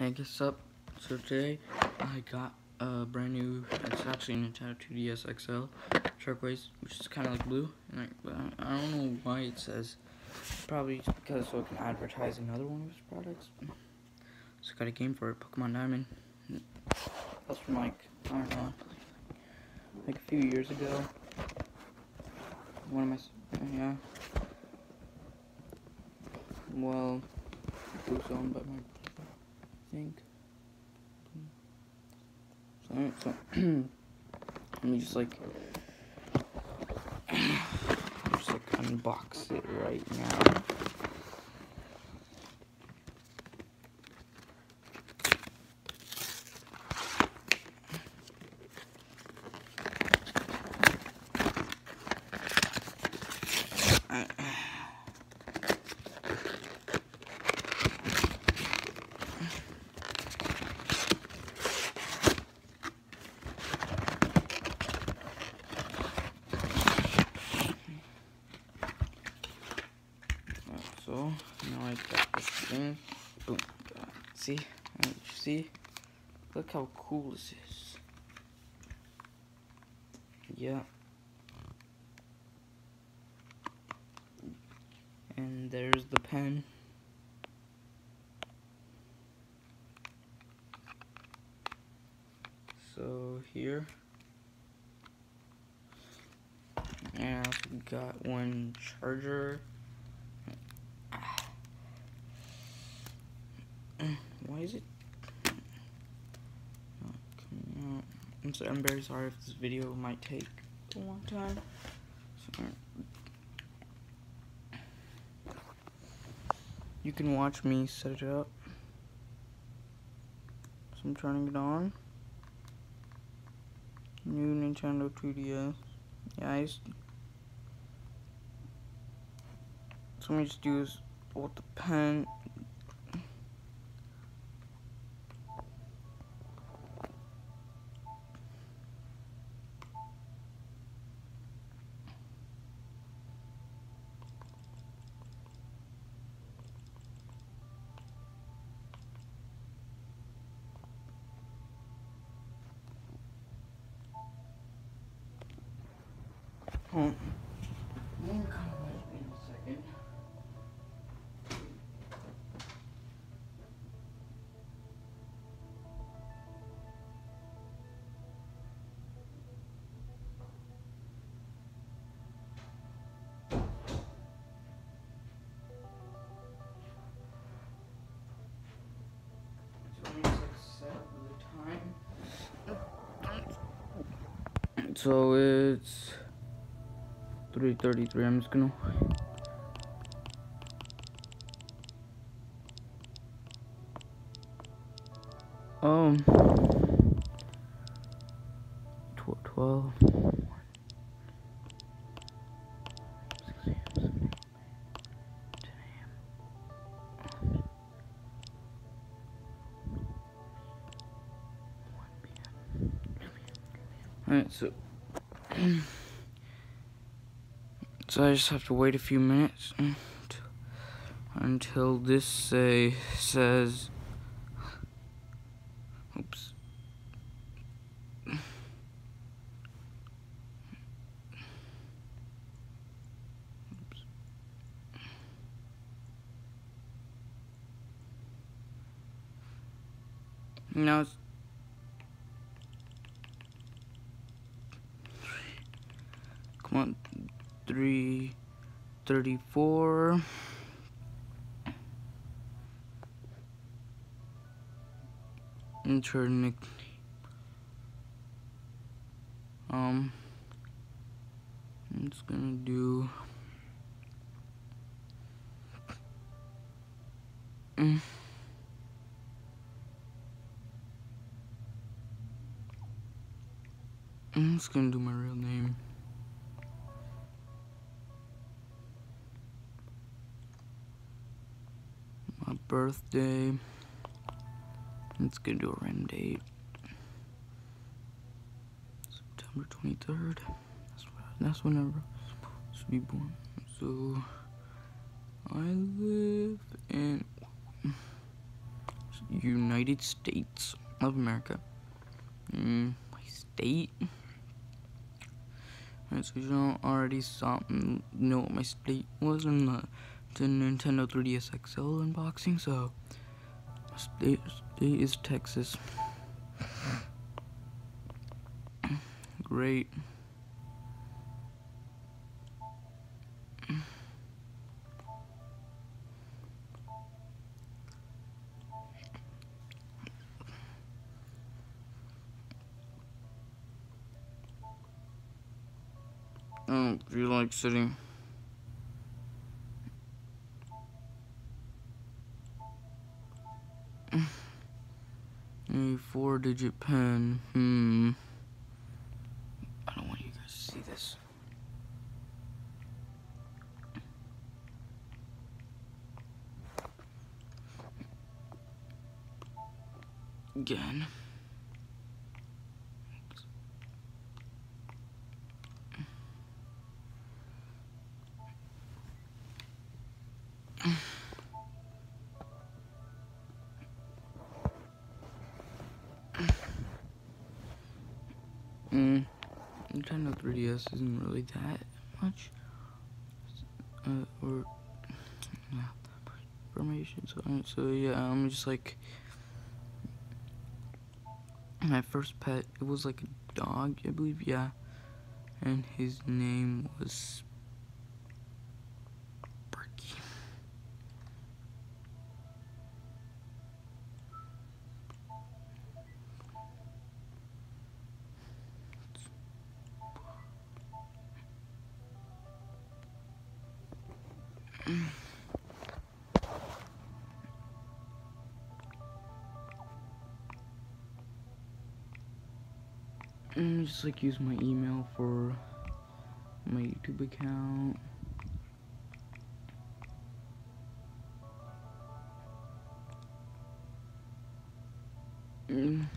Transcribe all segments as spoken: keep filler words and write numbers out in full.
Hey, what's up? So today I got a brand new, it's actually a Nintendo two D S X L turquoise, which is kind of like blue, and I, but I, I don't know why it says, probably because so it can advertise another one of his products. So I got a game for it, Pokemon Diamond. That's from like, I don't know, like a few years ago. One of my, yeah. Well, it was owned by my brother, I think. So, so let me just like, just like unbox it right now. So now I got this thing. Boom. Got it. See? You see? Look how cool this is. Yeah. And there's the pen. So here. And I also got one charger. Why is it not coming out? I'm sorry, I'm very sorry if this video might take a long time. So, you can watch me set it up. So I'm turning it on. New Nintendo two D S. Yeah, I used so let me just do this with the pen. Oh. More kind of like in a second. So let me just like set the time. So it's three thirty-three. I'm just gonna um twelve. Alright, so so I just have to wait a few minutes until this say says oops. Oops. Now it's come on, three thirty-four. Enter nick. Um, I'm just gonna do. Mm. I'm just gonna do my real name. My birthday. It's gonna do a random date. September twenty-third. That's what. That's whenever I should be born. So I live in United States of America. Mm, my state. Alright, so you don't already saw know what my state was in the, the Nintendo three D S X L unboxing. So my state state is Texas. Great. I don't feel like sitting. A four digit pen. Hmm. I don't want you guys to see this. Again. Mm, Nintendo three D S isn't really that much, uh, or yeah, information. So, so yeah, I'm just like my first pet. It was like a dog, I believe. Yeah, and his name was Sparky. And just like use my email for my YouTube account. Mm.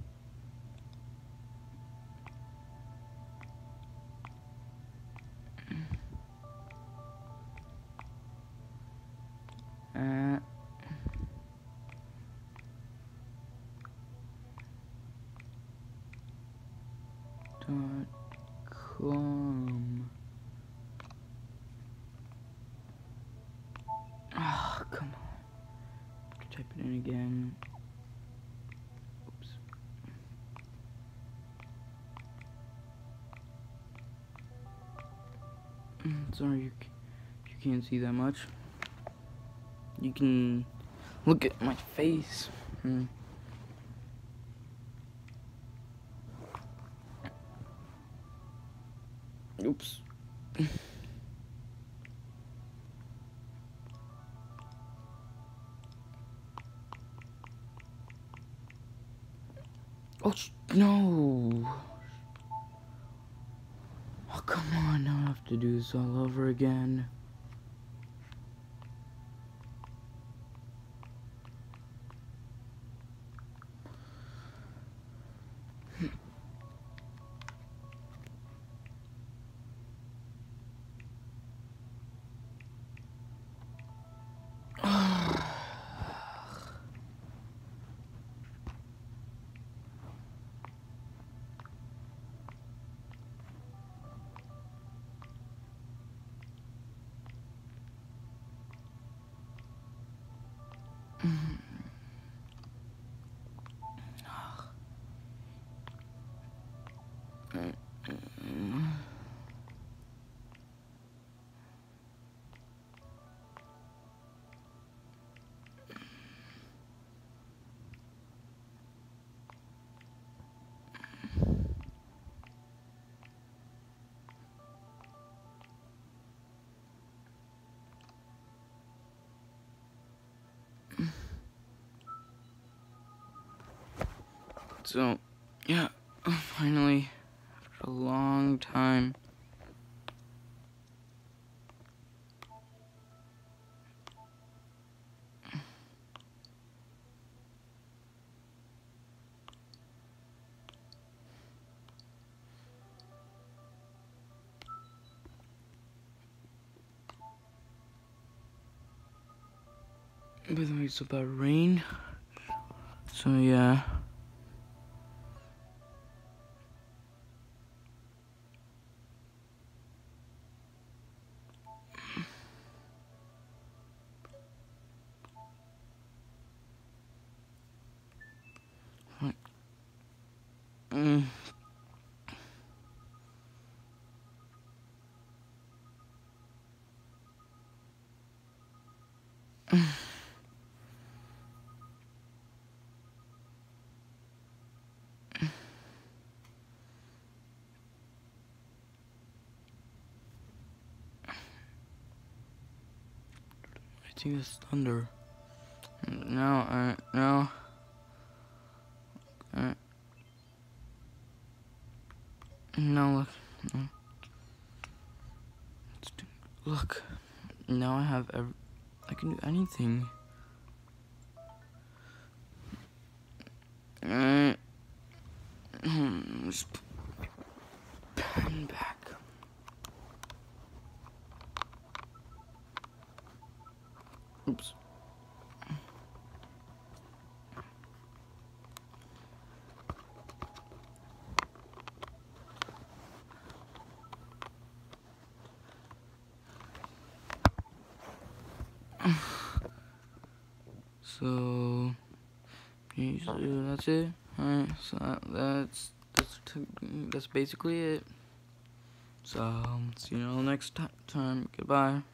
At dot com. Oh, come on. Type it in again. Oops. Sorry, you, you can't see that much. You can look at my face. Hmm. Oops. Oh, no. Oh, come on. Now I have to do this all over again. So, yeah, finally, after a long time, by the way, it's about rain. So yeah. Mm. I think it's thunder. Now, uh, now, uh, now look, no. Look, now I have every, I can do anything. Uh, just put my pen back. Oops. So, usually that's it. Alright, so that's that's that's basically it. So, see you all next time. Goodbye.